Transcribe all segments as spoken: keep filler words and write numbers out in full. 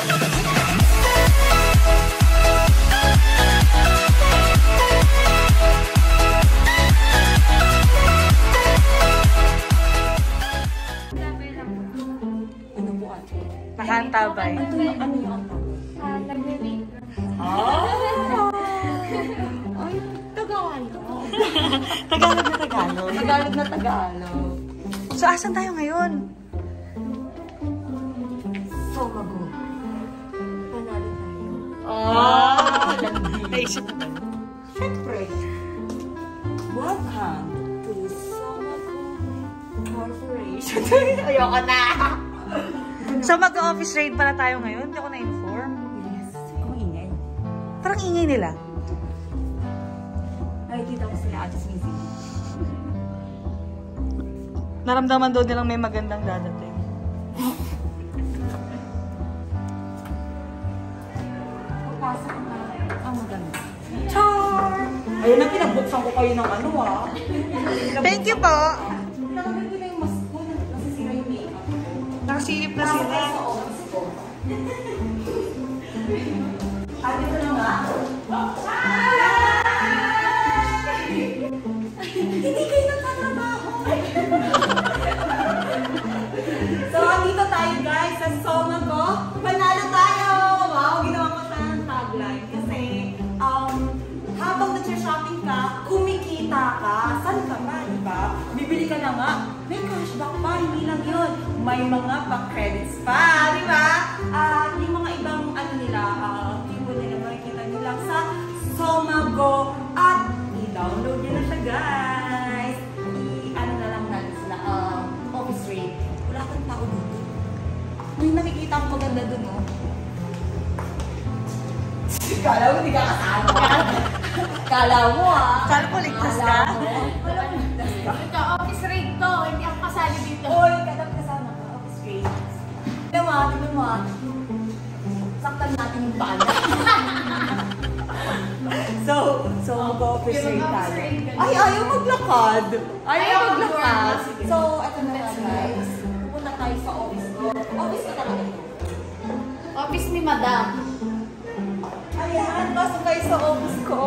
Nakaantabay. Ano yung ano yung Nag-rate. Ah! Ay, Tagalog. Tagalog na Tagalog. Tagalog na Tagalog. So, asan tayo ngayon? Somago. Panalo tayo. Ah! Naisip mo ba? Siyempre. Welcome to Somago Corporation. Ayoko na! So, mag-office raid pala tayo ngayon? Hindi ako na-inform. Yes. Kung ingay. Parang ingay nila. Nakikita ko sila at busy. Naramdaman daw nilang may magandang dadating. Papasok na. Ang maganda. Char! Ayun na, pinagbuksan ko kayo ng ano ah. Thank you po! Nakaganda na yung mask ko. Nasisira yung makeup ko. Nakasilip na sila. Sa office ko. At ito na nga. Hindi kayo nagtatrabaho. So, andito tayo guys sa Somago. Panalo tayo! Wow, ginawa ko siya ng tagline. Kasi, um, habang nag-shopping ka, kumikita ka. Saan ka ba, diba? Bibili ka na nga. May cashback pa, hindi lang yun. May mga pa-credits pa, diba? At yung mga ibang ano nila, uh, people nila, makikita nyo lang sa Somago. At i-download nyo na siya, guys. I-ano na lang natin sila, um, office rate. Wala kang tao dito. May nakikita akong maganda dun, oh. Kala mo, hindi ka kasama. Kala mo, ah. Kala ko, ligtas ka? Wala mo, ligtas ka. Ito, office rate to. Hindi ako kasali dito. Oy, kadang kasama ka, office rate. Tignan mo, tignan mo. Saktan natin yung bala. So, so mag-office rate tayo. Ay, ayaw maglakad. Ayaw maglakad. So, ito na nga guys. Pupunta tayo sa office ko. Office ko talaga ito. Office ni Madam. Ayan, pasok kayo sa office ko.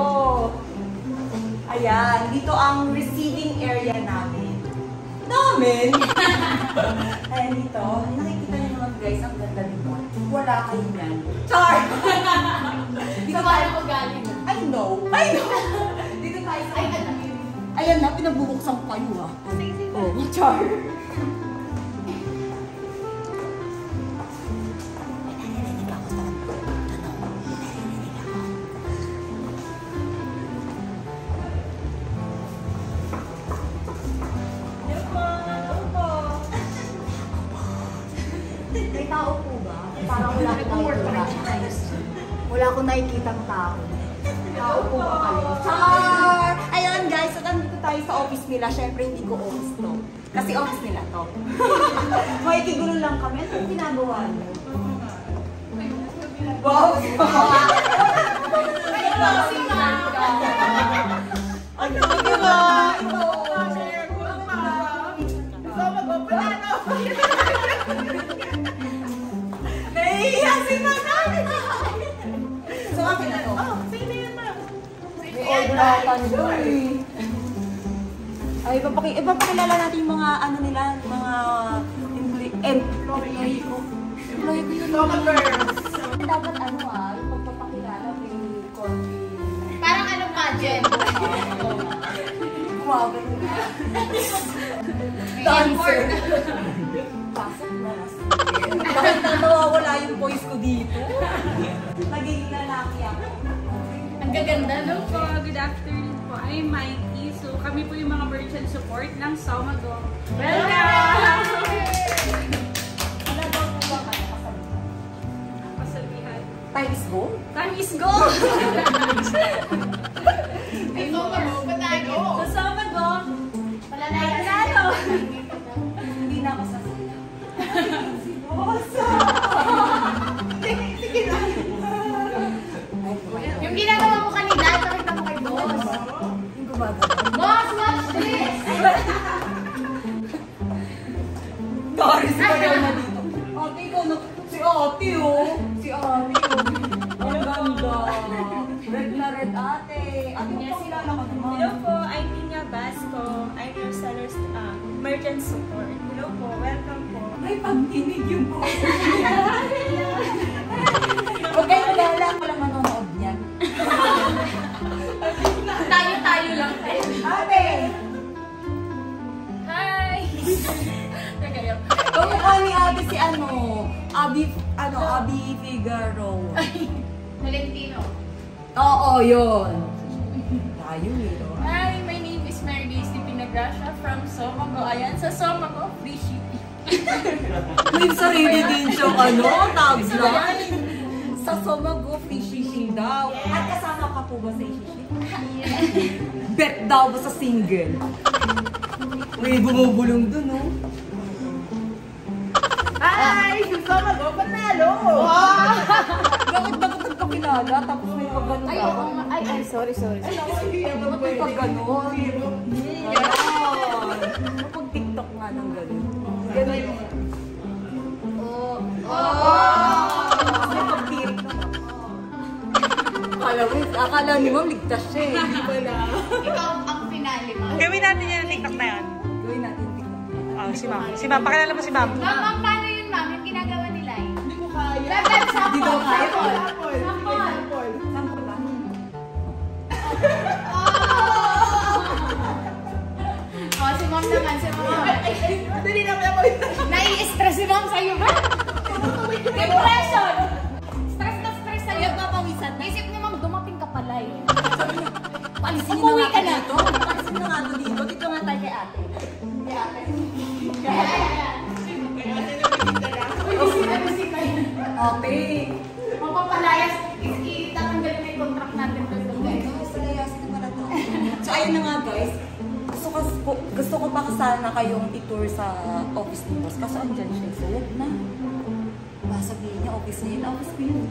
Ayan, dito ang receiving area namin. Namin? Ayan dito, nakikita niyo naman guys, ang ganda dito. Wala kayo yan. Char! Dito Sa bahay ko galing. I know, I know. Dito tayo sa Ay, ano yun? Ayan na, pinabubuksan ko kayo ha. Sige, sige. Oh, char! May tao po ba? Parang wala akong nakikita. Wala akong nakikitang tao. Tao po ba kayo? Char! Ayun guys, so nandito tayo sa office nila. Siyempre hindi ko office to. Kasi office nila to. Makikigulo lang kami. Ano yung ginagawa niyo? Wow! Ano yung ba? Nahihiya si Manay! So, akin na to. Oh, sige na yun na. May order atan doon eh. Ay, ipapaki- ipapakilala natin yung mga ano nila, mga employee, employee ko. Employee ko yun. Dapat ano ah, yung pagpapakilala may konti. Parang anong pageant? Kumagal mo. Dancer. Pasok na lang. Bakit na nawawala yung voice ko dito? Nagiging lalaki ako. Ang gaganda, no? Hello po, good afternoon po. I'm Mikey. So kami po yung mga merchant support ng Somago. Welcome! Ano daw po ba kayo kasabihan? Pasabihan. Time is go? Time is go! Ay, Somago, patago! Sa Somago, Wala na yung panalo! Hindi na ako sasabihan. Si Bosa! Sige na. Yung ginagawa mo kanina, pakita mo kay boss. Yung gumagawa. Boss, watch this! Doris pa naman na dito. Okay, ikaw, no, Si ate oh. Si ate oh. Ang ganda. Red na red ate. Ate mo pang kilala ka naman. Hello po, I'm Nina Basco. I'm your seller's uh, merchant support. Hello po, welcome po. Ay, pagkinig yung po. Huwag kayo nalala ko lang manonood niyan. Tayo-tayo lang. Ate! Hi! Nagayo. Kamukha ni ate si ano, Abi, ano, Abi Figaro. Valentino. Oo, yun. Tayo eh. Hi, my name is Mary Daisy Pinagracia from Somago. Ayan, sa Somago, free shipping. May sarili din siyang ano, tagline. Sa Somago, free shipping daw. At kasama ka po ba sa shipping? Bet daw ba sa single? May bumubulong dun, no? Hi! Sa Somago, panalo! Bakit bakit nagkakilala? Tapos may pag-ganon Ay, ka? oo nga. Ay, ay, sorry, sorry. Bakit may pag-ganon? Ganon. Kapag-tiktok nga ng ganon. Ganon yung... Oh! Oh! May pag-tirik na. Akala mo, akala ni Ma'am ligtas siya eh. Hindi pala. Ikaw ang finale, ma'am. Gawin natin yung TikTok na yan. Gawin natin tiktok. Oh, si Ma'am. Si Ma'am. Pakilala mo si Ma'am. Ma'am, ma'am, paano yun, ma'am? Yung ginagawa nila eh. Hindi ko kaya. Gagawin sa Hindi daw kaya. Sample. Sample ba? Oh, si ma'am naman, si ma'am. Dali na kaya ko ito. Nai-stress si ma'am sa'yo ba? Depression! Stress na stress sa'yo. Papawisan na. Isip ni ma'am, dumating ka pala eh. Palisin Umuwi na ka nga na. dito. Palisin na nga ito dito. Dito nga tayo kay ate. Kay ate. Ate. Mapapalayas, itatanggalin na yung contract natin. So ayun na nga guys. Gusto ko, gusto ko pa sana kayong i-tour sa office ni boss. Kaso andyan siya. So wag na. Sabihin niya, office niya yun. Office ko yun.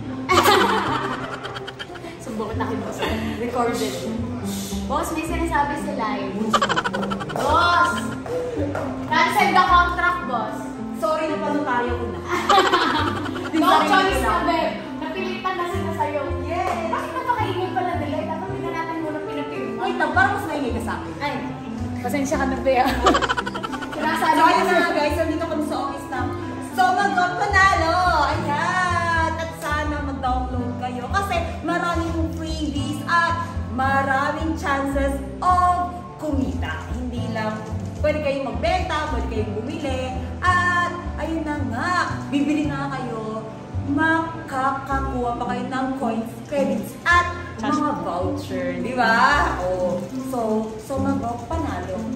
Sumbukit na kay boss. Recorded. Boss, may sinasabi si live. Boss! Cancel the contract, boss. Sorry na panotaryo ko na. No choice na, babe. Napilitan na sila sa'yo. Yes! Bakit napakaingay pala nila? Dapat hindi na natin muna pinapirma. Wait lang, parang mas maingay ka sa akin. Ay, pasensya ka na, Bea. Sinasabi So ayun ko na nga guys, nandito kami sa office ng Somago Panalo! Ayan! At sana mag-download kayo kasi maraming freebies at maraming chances of kumita. Hindi lang pwede kayong magbenta, pwede kayong bumili. At ayun na nga, bibili nga kayo, makakakuha pa kayo ng coins, credits at mga voucher, di ba? Oh, so, Somago Panalo.